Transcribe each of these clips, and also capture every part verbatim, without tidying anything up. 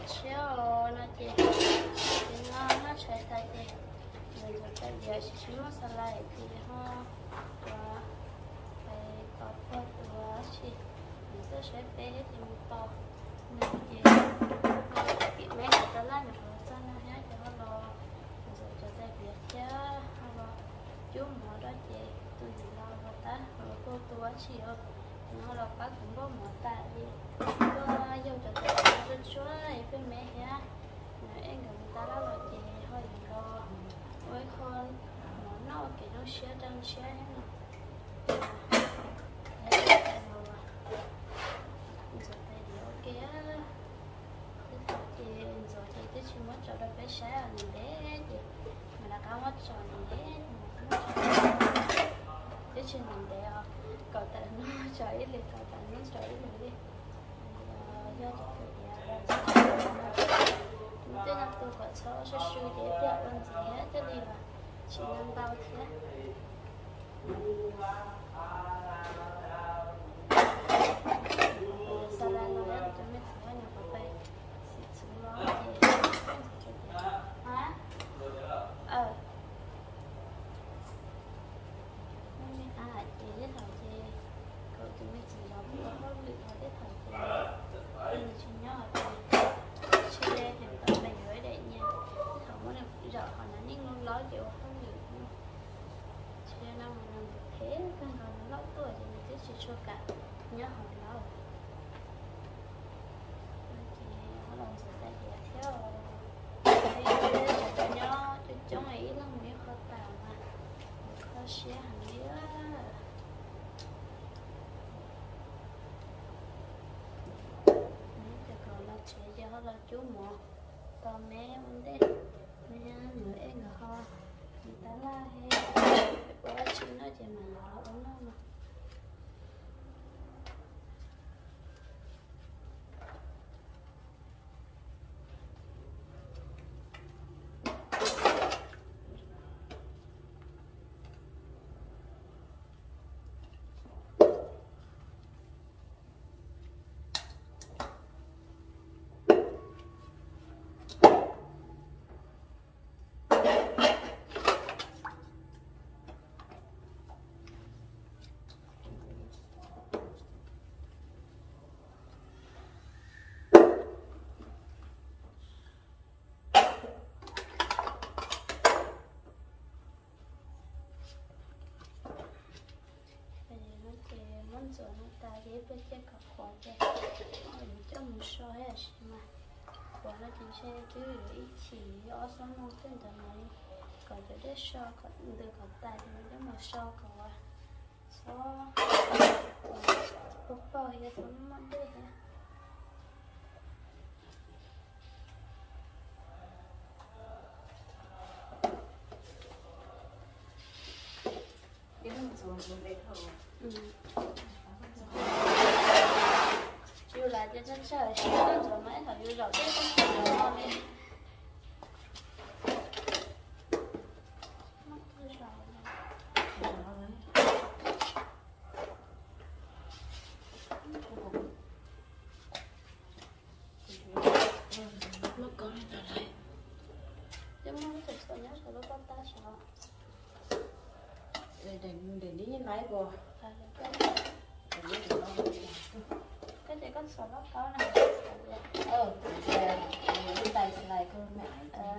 chiều nó chị thì nó nó chạy tay chị mình rồi cái việc chỉ chúng nó sẽ lại thì họ và phải có theo của chị mình sẽ sẽ bé thì mình to nên chị chị mấy người ta làm được rồi cho nó hết cho nó lo rồi cho tay việc chứ họ chú mỏ đó chị tôi lo và ta rồi cô tôi chị ơi nó là các cũng có mỏ tạ đi có dâu cho tay rất chúa này với mẹ ha em người ta đó là chị hơi lo với con nó cái nó xe đang xe hết nè đấy cái nào à giờ tay đi ok thì giờ thì cái chuyện mất cho được cái xe ở đấy thì mà là cao mất cho đấy cái chuyện mình đấy à cậu tại nó chơi ít đi cậu tại nó chơi ít đi do tôi là tôi có cho sẽ suy để đẹp hơn gì hết cái này là chỉ nâng bao thế sau đó nó đã tôi mới thấy nó có bay xịt xuống nó thì hả ờ à chị biết thằng chị cậu tôi mới chỉ giống nó có bị thằng biết thằng chị mình chỉ nhớ thì chị đây thì tao mình gửi đây nha thằng muốn được giờ họ nó nhanh luôn nói kiểu không được chị đây năm mình làm được thế cái nó nó lâu tuổi thì mình cứ chỉ cho cả nhớ họ lâu thì họ làm sự ta dễ theo thì cho nhớ cho chống ấy là mấy khó tao mà khó xé hàng ấy cho họ là chú mọ còn mẹ vấn đề mẹ người em người họ người ta la hay quá chứ nó chỉ mà nó uống nó mà rồi nó ta ghép với cái cặp khóa cho cho một số hết mà khóa nó chính sẽ cứ ý chỉ ở số một tên tầm này còn cho đến số còn được còn tài thì nó đến một số còn số bốc bò hay số nó mất đi ha cái nó xuống xuống đấy thôi yêu là cho chân trời sẽ đơn giản mấy thằng yêu rồi cái con trời ngon đi mất thôi rồi mất con đi trở lại chứ không thể sợ nhớ sợ lúc con ta sợ để để để đi như máy bò cái gì con sò lót có này ờ để tay lại con mẹ ờ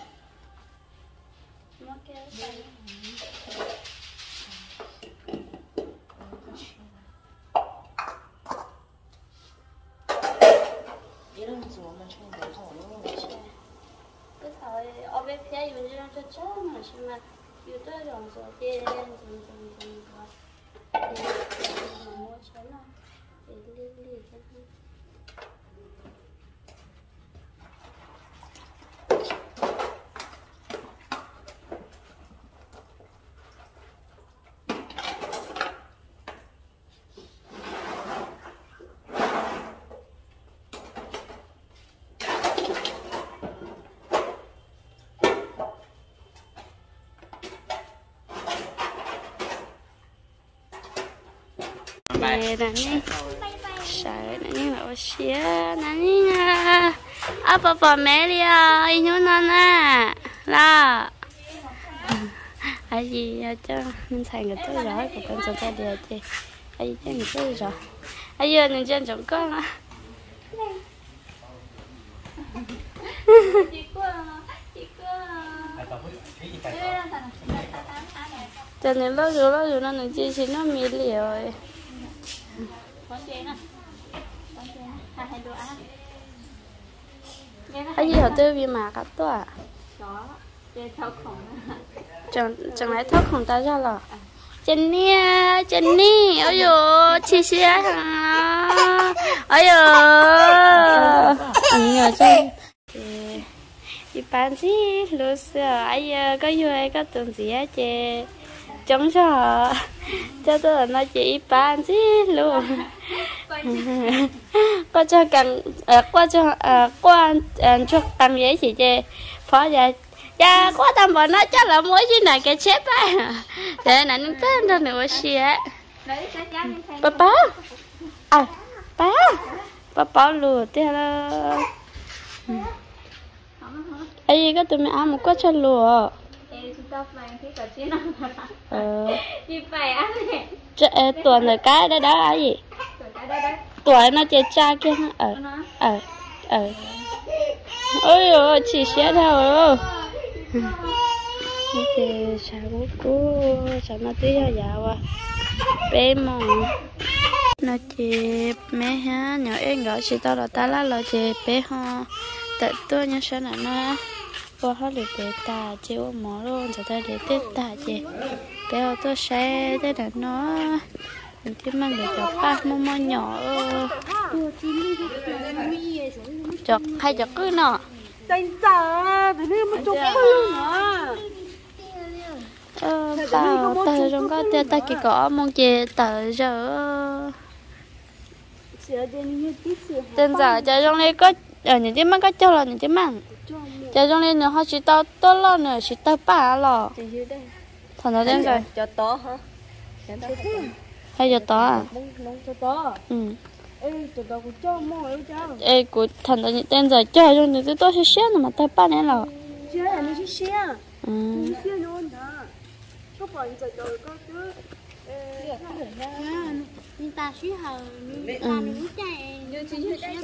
nó kêu tay 이런 거 엄청 많죠. cái thời ở bên phía dù như cho chết mà xem mà dù tới rồi rồi kia dần dần dần dần rồi thì mua chén nào để li li cho nó nè nè sợ nè mà xía nè nha à bà bà mẹ đi à ý nhớ nó nè là ai gì cho nên thành người tôi rõ của con số ta điều thì ai cho người tôi rõ ai giờ nên chân chống con á cho nên lâu rồi lâu rồi nó nên chỉ chỉ nó mì liệu rồi ai gì họ tư vì mà cả toa chẳng chẳng lẽ thóc không ta ra là chân nia chân ni ôi yo chi chi hả ôi yo anh nhớ chân đi bán gì lúc xưa ai có vui có tuần gì á chị chống cho cho tôi nói chị bán gì luôn qua cho cần qua cho qua cho tầm giấy chị chị phó dạ dạ qua tầm bọn nó chắc là mỗi gì này cái chép á để này nó tên ra nữa xí á bà bá à bá bà bá lừa thế là ấy cái tụi mình ăn một quả cho lừa ờ tuần rồi cái đó đó ấy gì tuổi nó chơi cha kia hả ờ ờ ờ ôi ôi chỉ xé thôi thì sao bố cô sao nó tí ra dạo à bé mong nó chỉ mẹ ha nhỏ em gọi chị tao là ta lá là chị bé ho tại tôi nhớ sao là nó qua hết được bé ta chị ôm mỏ luôn cho ta để tết ta chị bé tôi sẽ thế là nó mình chỉ mang được cho ba mông mông nhỏ chọc hay chọc cứ nọ đánh giá để đi một chút nữa ờ tao tao trong có tao ta chỉ có mong chị tao giờ tên giờ cho trong đây có ở những cái mang có cho là những cái mang cho trong đây nữa họ chỉ tao tốt lo nữa chỉ tao ba lo thằng nó tên rồi cho to hả hay cho to à cho to ừ ê tụi tao cũng cho mua ở cho ê của thằng nó tên giờ cho trong những cái tôi sẽ xé mà tao ba này là xé là nó xé ừ xé luôn đó có phải giờ rồi có chứ nhưng ta suy hờ ta mình chạy như chỉ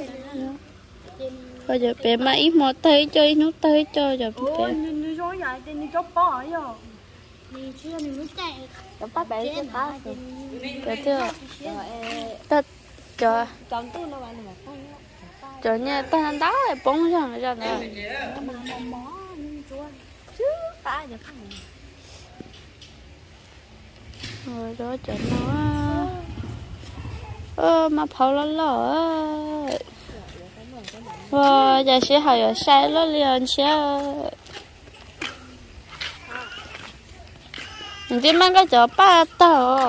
bây giờ bé mà ít một tay chơi nó tay chơi giờ bé như rồi vậy thì nó chốt bỏ rồi mình chưa mình muốn chạy nó bắt bé trên ta bé chưa ta cho chọn tôi nó bạn mà cho nhà ta đá lại bông ra ra nè chứ ta được không rồi đó cho nó ơ mà phao lỡ lỡ wow giờ sẽ hỏi ở sai lỡ liền sẽ mình chỉ mang cái chỗ ba tàu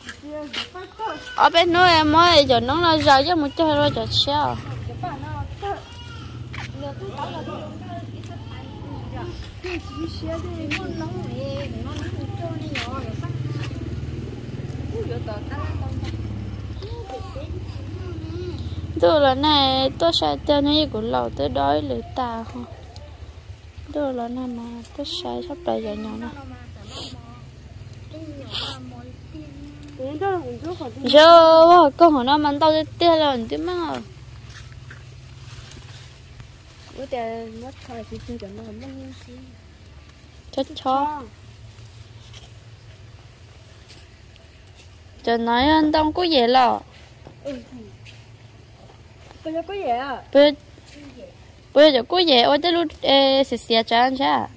ở bênนู้em mới giờ nó là giờ chứ một chơi rồi giờ sao tôi là này tôi sai tên này của lầu tới đói lưỡi ta không tôi là này mà tôi sai sắp tới giờ nhỏ nè giờ con họ nó mình tao tiêu là tí mà bữa giờ mất thôi thì chưa cho nó mất gì chết chó giờ nói anh đông có gì lọ bây giờ có gì à bây bây giờ có gì ôi tới lúc xịt xịt cho anh cha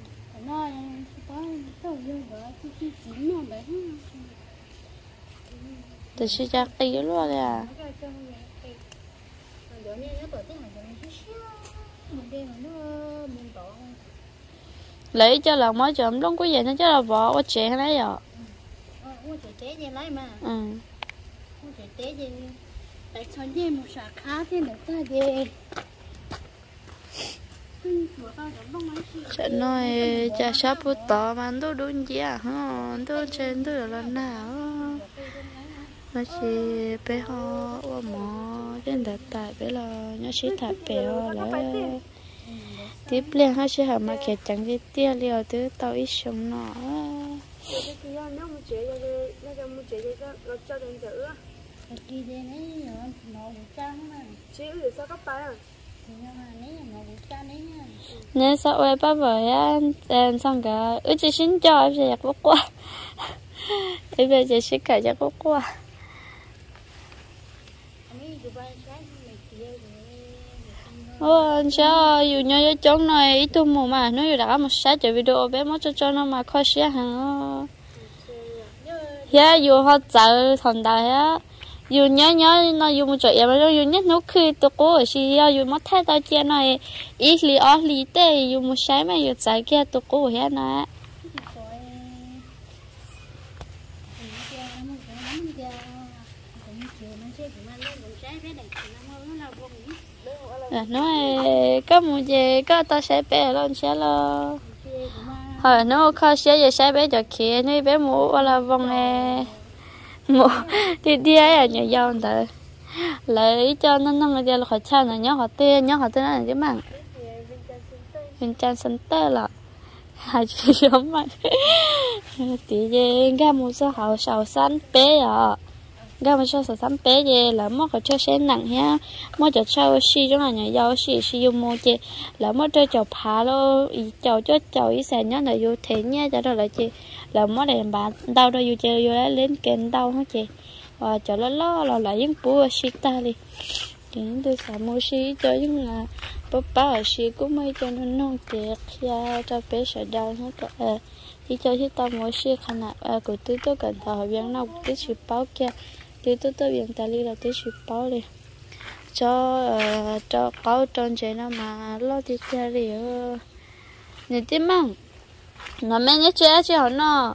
từ khi cha tí luôn à lấy cho là mới chậm đông có gì nó chứ là bỏ qua trẻ này rồi ừ tại sao như một xã khác thì người ta về chuyện nói cha sắp bút tỏ mà tôi đúng gì à hả tôi trên tôi là nào nó chỉ bé ho qua mỏ trên đặt tại bé là nó chỉ thạch bé là tiếp liền hai chị hả mà kẹt chẳng cái tia liều từ tàu ít sống nó đi đây này nó nó trắng này chị để sao các bạn thì nhưng mà nếu nó trắng đấy nha nên sao ơi ba vợ á xong cả ước chỉ xin cho em sẽ có qua em bây giờ sẽ cả cho có qua ôi sao dù nhau cho chống này ít tu mù mà nó dù đã một sáu triệu video bé mất cho cho nó mà khó xé hả ya dù họ chờ thằng đại á dù nhớ nhớ nó dù một chỗ em nó dù nhất nó khi tôi cố ở xí ya dù mất thay tao chia này ít li ở li tê dù một sáu mà dù chạy kia tôi cố ở hết nè nói có một gì có tao sẽ bé lên sẽ lo hồi nó khó sẽ giờ sẽ bé cho kia nếu bé mua là vòng này mua đi đi ấy nhà giàu người lấy cho nó nó người ta là khỏi cha này nhớ họ tên nhớ họ tên là cái mạng bên trang center là hai chị giống mà tí gì ga một số hậu sầu xanh bé à ga một số sầu xanh bé gì là mất cái cho xe nặng ha mất cho sau xí trong là nhà giàu xí xí dùng mua chị là mất cho chậu phá lo chậu cho chậu ý sẽ nhớ là vô thế nhé cho đó là chị là mất để bạn đau đâu vô chơi vô lấy lên kèn đau hả chị và cho nó lo là lại những bố xí ta đi thì tôi sẽ mua xí cho những là bố bà ở xí cũng mấy cho nó nông tiệt ra cho bé sẽ đau hết cả thì cho chúng ta mua xí khả năng của tôi tôi cần thở viên nào tôi chỉ báo kia tôi tôi tôi viên ta đi là tôi chỉ báo đi cho cho cáo tròn chế nó mà lo thì kia đi nhìn tim mang nó mấy nhớ chơi chứ hả nó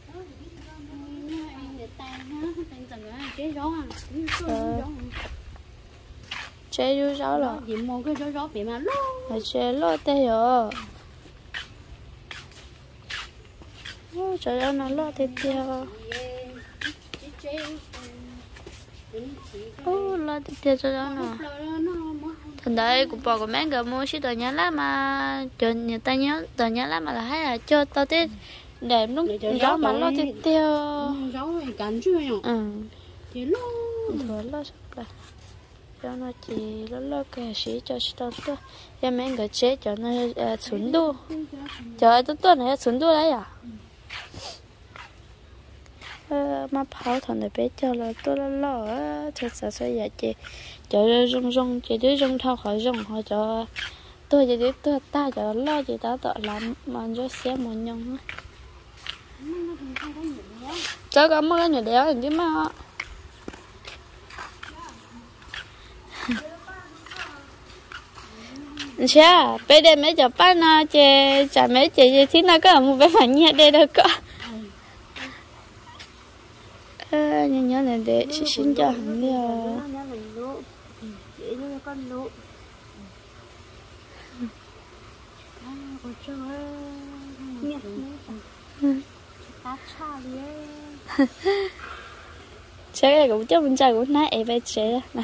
chơi rú ráo rồi gì mua cái rú ráo bị mà lo là chơi lo tê rồi trời ơi nó lo tê tê ô lo tê tê cho nó thằng đấy cũng bỏ của mấy người mua xí tờ nhớ lá mà cho người ta nhớ tờ nhớ lá mà là hay là cho tao tết để lúc gió mà lo tê tê ráo thì cắn chứ nhở ừ chỉ lo rồi lo sắp cho nó chỉ lo lo cái xí cho xí tao tao cho mấy người chế cho nó xuống đu cho tôi tôi này xuống đu đấy à mà phao thằng này bé cho là tôi lo lo thật sự sẽ vậy chị cho rong rong chị đứa rong thao khỏi rong họ cho tôi chỉ đứa tôi ta cho lo chị ta tự làm mà cho xe một nhông cho có mấy cái nhỏ đéo chứ mà cha bây giờ mấy cháu bán nó chị chả mấy chị chị thì nó có một cái phản nhẹ đây đâu có nhớ nhớ này để xin xin cho hắn đi chắc là cũng chắc mình trai cũng nãy em về chế nè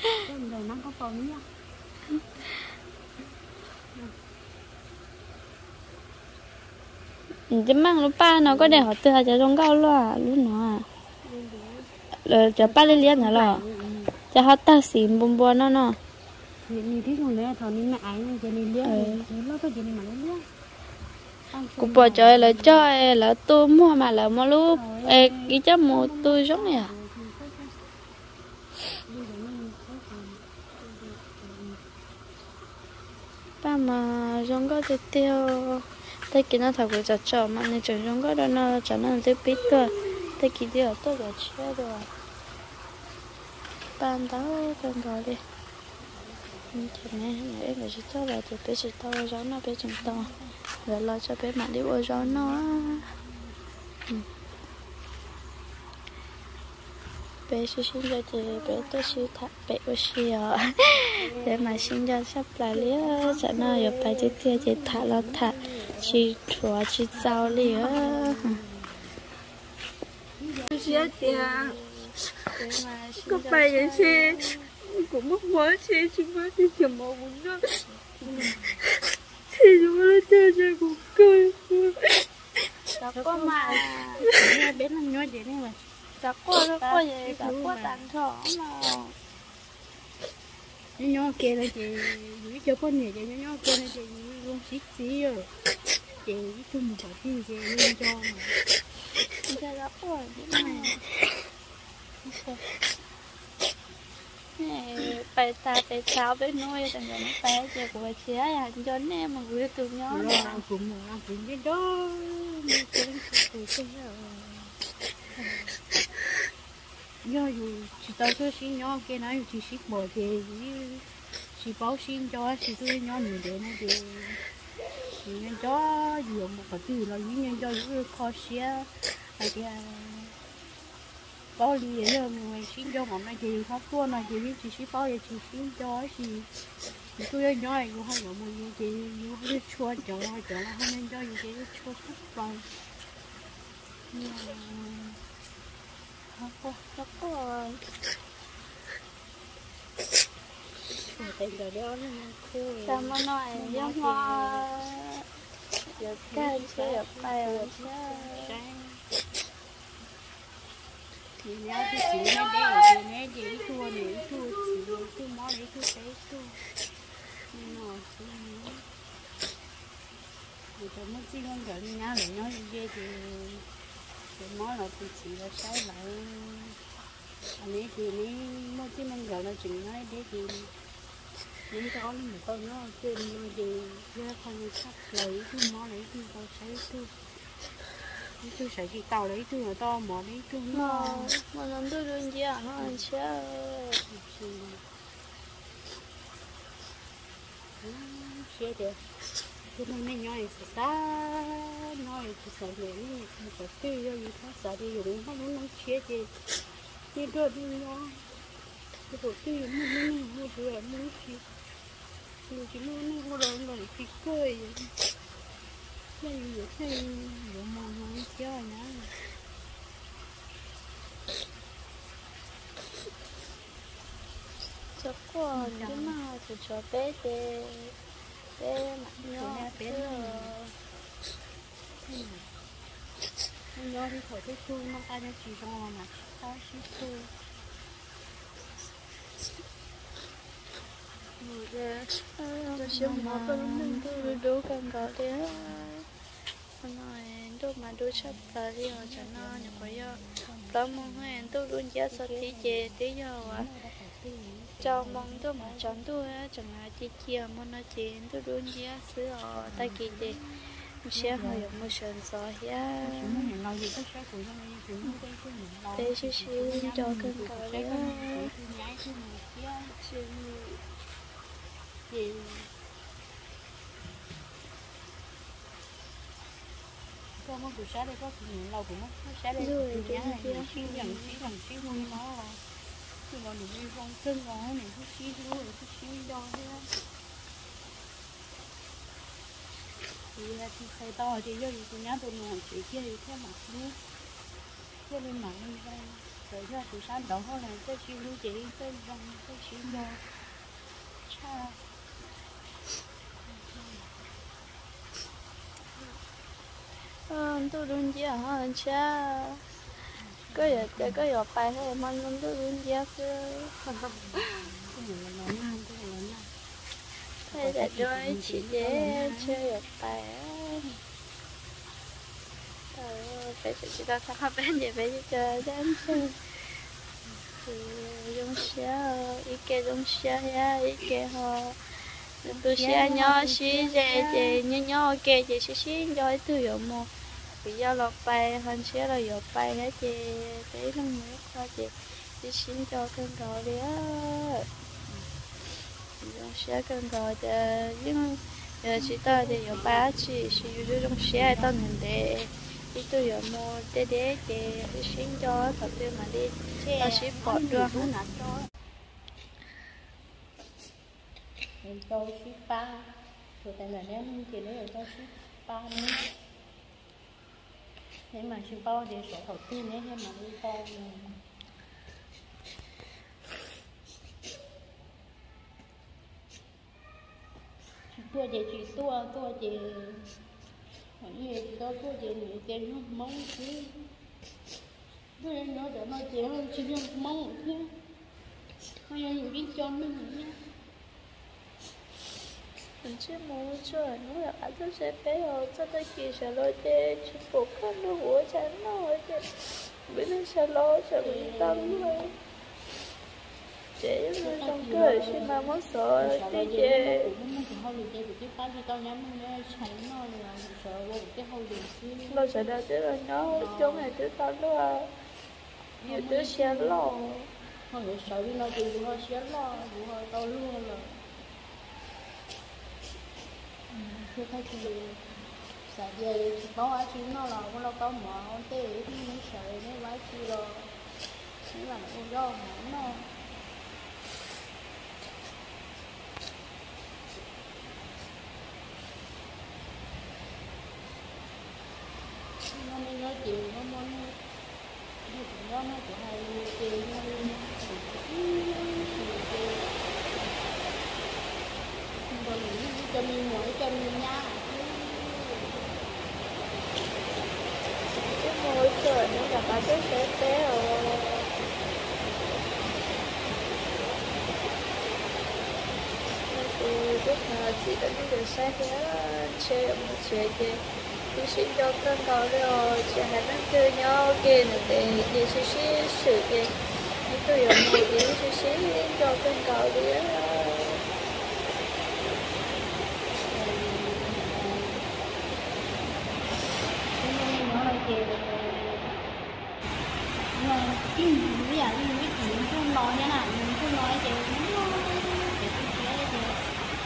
chứ mang lúc ba nó có để họ từ cho trong cao lo lúc nó à cho ba lên liền hả cho họ ta xỉn bùm bùm nó nó nhìn thấy con đấy thằng nên mãi nên cho nên liền nó có gì mà nó liền cũng bỏ chơi là cho là tôi mua mà là mua lúc cái cho mua tôi giống này à ba mà giống có thể tiêu tới khi nó thật sự chặt chẽ mà nên chúng giống có đó nó chả nó tới biết cơ tới khi điều tôi đã chơi rồi ban đầu ban đầu đi cho nên em phải cho là tụi bé chỉ tao gió nó bé chúng tao rồi lo cho bé mà đi vô gió nó bé sẽ sinh ra thì bé tôi sẽ thả bé tôi sẽ để mà sinh ra sắp lại lý cho nó ở bài tiếp theo thì thả là thả chỉ chùa chỉ giàu lý Chị tiền có phải vậy chị cũng mất mới chị chị mới đi tìm một bún nữa buồn cười Sao có mà nghe bé nó nói vậy này mà sao có nó có gì sao có tặng thỏ mà nó nhỏ kia là chị giữ cho con nhà chị nó nhỏ kia là chị luôn xít xí rồi chị tôi một quả thiên chị lên cho mà cái đó có gì này nè phải ta phải sao với nuôi thành ra nó phải chơi của chị ấy anh cho nè mà gửi từ nhỏ lo ăn cũng mà ăn cũng cái đó mình chơi cái cái do dù chỉ tao cho xin nhỏ kia nói chỉ xin bỏ thì chỉ bảo xin cho chỉ tôi nhỏ nhiều để nó thì nhân cho dùng một cái từ là những nhân cho những kho xe hay thì bao lì vậy rồi xin cho bọn này thì không thua này thì chỉ xin bao giờ chỉ xin cho thì tôi nhỏ này cũng không có một gì thì cũng không biết chua cho cho là không nên cho những cái chua sắp vào không có không có tiền rồi đó sao mà nói giống hoa được cái sẽ được tay rồi chứ thì nhớ thì chỉ nó để thì nè để thua để thua chỉ thua mỏ để thua cái thua nó thì tôi mới chỉ muốn gọi nhá để nhớ gì thì cái mỏ là thì chỉ là sai lại anh ấy thì ní mới chỉ muốn gọi là chừng nói để thì những cái áo một con nó trên nó thì ra không sắp lấy thứ mỏ lấy thứ có sai thứ tôi sẽ chỉ tàu lấy thứ ở to mỏ lấy thứ nó mà nó tôi đơn giản nó ăn chứ xe được tôi nói mấy nhỏ này sẽ xa nói thì sợ những một cái tư do gì đó sợ đi dùng nó nó xe gì như đó đi nó cái bộ tư nó nó nó nó nó nó mình chỉ muốn mua đồ là chỉ cười vậy này vậy thì bộ mòn nó chơi nữa chắc có cái nào thì cho bé để bé mặt nhỏ bé nhỏ thì khỏi cái khu nó ta nó chỉ cho mà ta chỉ khu tôi chưa mua cái mình tôi đủ cần có đấy nói tôi mà tôi sắp tới đi ở chỗ nó nhập vào đó mong hai anh tôi luôn giá sao tí chè tí giờ à cho mong tôi mà chọn tôi chẳng là chi chia mà nói chuyện tôi luôn giá sữa ở tay kia thì sẽ hơi được một sườn sỏi ya để xíu xíu cho cân cỏ đấy có một buổi sáng đây có những lâu cũng nó sáng đây thì nhá này xí dần xí dần xí mua nó là cứ gọi được đi con chân nó này cứ xí luôn cứ xí đo thế thì là thì phải to thì do thì nhá tôi nói chỉ kia thì theo mặt nữa theo lên mặt lên đây rồi ra buổi sáng đầu hôm nay tôi xí luôn chị tôi vòng tôi xí đo cha tôi luôn giá hơn cha có giờ chơi có giờ bài hay mà nó tôi luôn giá xưa hay là đôi chị để chơi ở bài phải chỉ tao sao không bên gì phải chơi đến chơi dùng xe ý cái dùng xe ya ý cái họ tôi xe nhỏ xí về thì nhỏ nhỏ cái gì xí xí cho tôi dùng một bây giờ lọt bài hơn xe là dột bài hết chị để nó mới qua chị xí xí cho cân cầu đi á dùng xe cân cầu thì nhưng giờ chị ta thì dột bài chị chị dùng xe tao nhìn để đi tôi dùng một để để để xí cho thật sự mà đi tao xí bỏ được mình cho ship ba rồi tại là nếu mình chỉ lấy cho ship ba nữa nếu mà ship bao thì số đầu tiên đấy hay mà đi bao tua gì chị tua tua gì Như vậy đó có gì nhiều tiền không mong chứ. Tôi nói để nói chuyện hơn chứ không mong chứ. Hay là những cái cho mình nhé. mình chỉ muốn cho nó là ăn tôi sẽ bé ở cho tôi chỉ sẽ lo để chỉ bộ con nó của chán nó chứ bữa nay sẽ lo sẽ bị tâm thôi để cho nó trong cơ khi mà muốn sợ đi về lo sẽ đau chứ là nó trong này tới tao đó à nhiều đứa sẽ lo không phải sợ đi nó thì nó sẽ lo rồi tao luôn là chưa thấy gì sợ về có ai chứ nó là con đâu có mở thế thì nó sợ nó vãi chi rồi nó là con do mở nó nó nên nói chuyện nó muốn nó cũng đó nó cũng hay tiền nó còn cho mình mỗi cho mình nha chứ ngồi trời nó là ba đứa sẽ bé rồi thì lúc mà chị đã đi được xe thì chơi ở một chơi thì tôi xin cho con cầu rồi chị hãy đang chơi nhau kia nữa để để chị sẽ xử thì những tôi ở một thì chị sẽ cho con cầu đi bây giờ mình biết chuyện không nói như nào mình không nói chuyện nó để tôi chia cho chị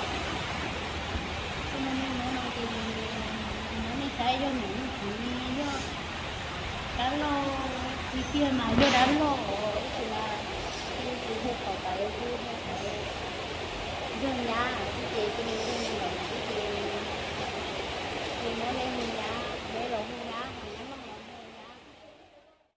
cho nên nó nói chuyện nó mới thấy cho những chuyện đó đã lo đi kia mà giờ đã lo thì là tôi chỉ hết cầu tại tôi hết dân nhà chị cho nên là chị thì nó lên nhà để rồi